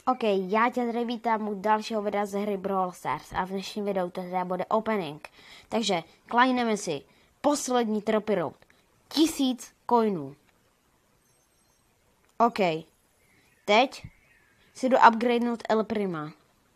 OK, já tě tady vítám u dalšího videa ze hry Brawl Stars a v dnešním videu to teda bude opening. Takže klíneme si poslední trophy road. 1000 coinů. OK, teď si jdu upgradenout El Prima.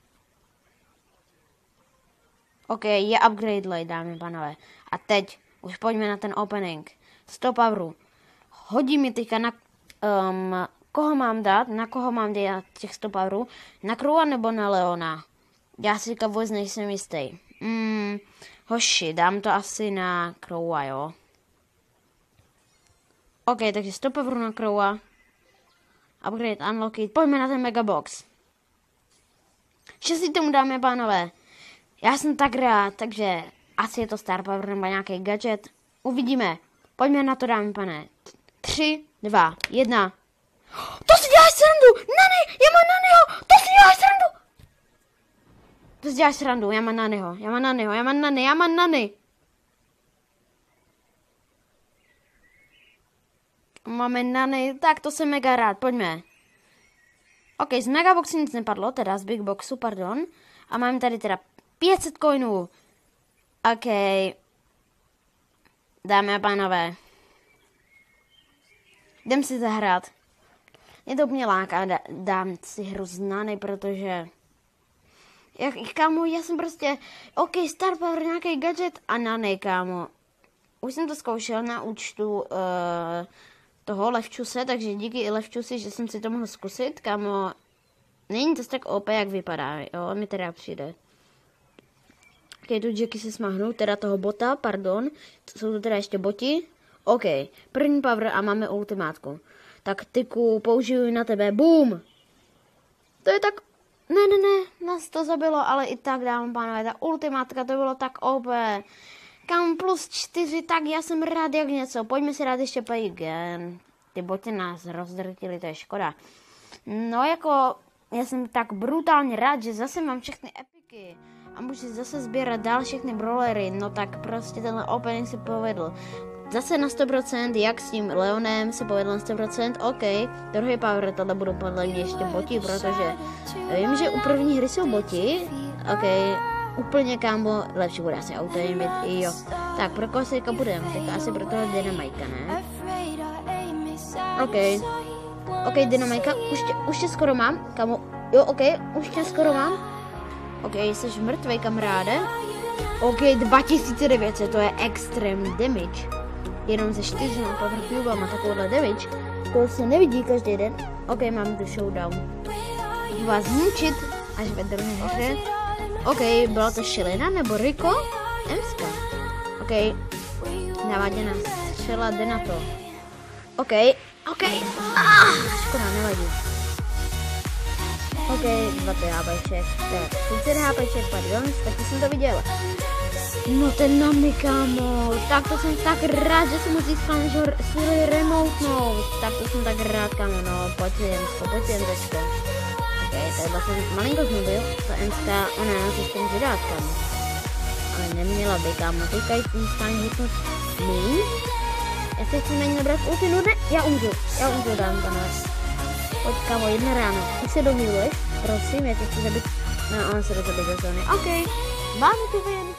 OK, je upgrade, dámy a pánové. A teď už pojďme na ten opening. 100 powerů. Hodí mi teďka na... koho mám dát? Na koho mám dát těch 100 powerů? Na Crowa nebo na Leona? Já si teďka vůbec nejsem jistý. Hoši, dám to asi na Crowa, jo? OK, takže 100 powerů na Crowa. Upgrade, unlocked. Pojďme na ten megabox. Štěstí tomu, dámy a pánové. Já jsem tak rád, takže asi je to Star Power nebo nějaký gadget. Uvidíme. Pojďme na to, dámy, pane. 3, 2, 1. To si děláš srandu! Nany! Já mám Nanyho! To si děláš srandu! To si děláš srandu, já mám Nany. Máme Nany, tak to jsem mega rád, pojďme. OK, z megaboxu nic nepadlo, teda z big boxu, pardon. A máme tady teda 500 coinů. OK. Dámy a pánové. Jdem si zahrát. Mě to úplně láká, dám si hru z Nany, protože... kámo, já jsem prostě... OK, Star Power, nějaký gadget a Nany, kámo. Už jsem to zkoušel na účtu toho Levčuse, takže díky i Levčusi, že jsem si to mohl zkusit, kámo. Není to tak OP, jak vypadá, jo, mi teda přijde. OK, tu Jackie se smáhnu, teda toho bota, pardon. Jsou to teda ještě boti. OK, první power a máme ultimátku. Tak tyku, použiju na tebe, boom! To je tak... Ne, nás to zabilo, ale i tak, dámy pánové, ta ultimátka, to bylo tak OP. Kam plus 4, tak já jsem rád jak něco. Pojďme si dát ještě play again. Ty boty nás rozdrtili, to je škoda. No jako, já jsem tak brutálně rád, že zase mám všechny epiky. A můžu zase sbírat dál všechny brawlery, no tak prostě tenhle opening se povedl. Zase na 100%, jak s tím Leonem se povedl na 100%, OK. Druhý power, tohle budou podle mě ještě boti, protože vím, že u první hry jsou boti. OK, úplně kámo, lepší bude asi auto jim být, jo. Tak, pro koho se teďka budeme? Tak asi pro toho Dynamajka, ne? OK. OK, Dynamajka, už tě skoro mám, kámo. Jo, OK, už tě skoro mám. OK, jsi mrtvej, kamaráde. OK, 2900, to je extrém damage. Jenom ze 4 na power cube má takovouhle damage. To se nevidí každý den. OK, mám tu showdown. Jdu vás zničit až ve druhé hře. OK, byla to Šilina nebo Rico? Emska. OK, naváděná střela, jde na to. OK. Škoda, nevadí. OK, 20 HPček, 30 HPček, pardon, taky jsem to viděl. No ten Nany, kámo, tak to jsem tak rád, že jsem moc získal, že si remoutnout. Tak to jsem tak rád, kámo, no, pojď jen teďko. OK, tady vlastně malinko znubil, ta Emska, ona nás ještě může dát, kámo. Ale neměla by, kámo, teďka jich stání hitnout míň. Jestli chci na ní nabrat ulti, no ne, já umřu, dám, pane. Pojď, kámo, 1 ráno, už se dohýluješ, prosím, já tě chci zabít. No, ona se do tebe zóny. OK, máme tu win.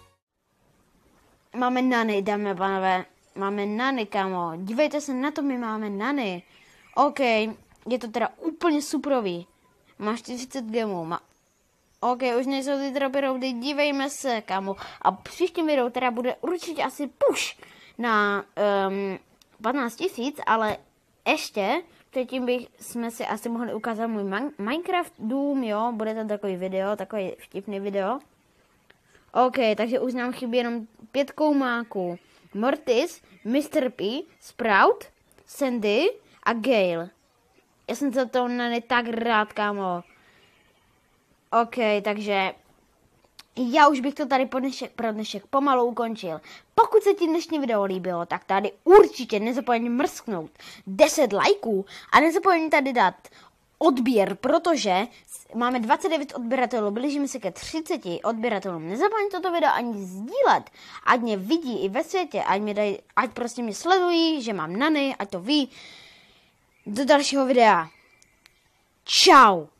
Máme Nany, dámy a pánové. Máme Nany, kámo. Dívejte se na to, my máme Nany. OK, je to teda úplně suprový. Máš 40 gemů. OK, už nejsou ty trophy roudy, dívejme se, kámo. A v příštím videu teda bude určitě asi push na 15 000, ale ještě předtím jsme si asi mohli ukázat můj Minecraft dům, jo. Bude to takový video, takový vtipný video. OK, takže už nám chybí jenom 5 koumáků. Mortis, Mr. P, Sprout, Sandy a Gale. Já jsem za to Nany tak rád, kámo. OK, takže já už bych to tady pro dnešek pomalu ukončil. Pokud se ti dnešní video líbilo, tak tady určitě nezapomeň mrsknout 10 lajků a nezapomeň tady dát odběr, protože máme 29 odběratelů, blížíme se ke 30 odběratelům. Nezapomeň toto video ani sdílet, ať mě vidí i ve světě, ať prostě mě sledují, že mám Nany, ať to ví. Do dalšího videa. Čau.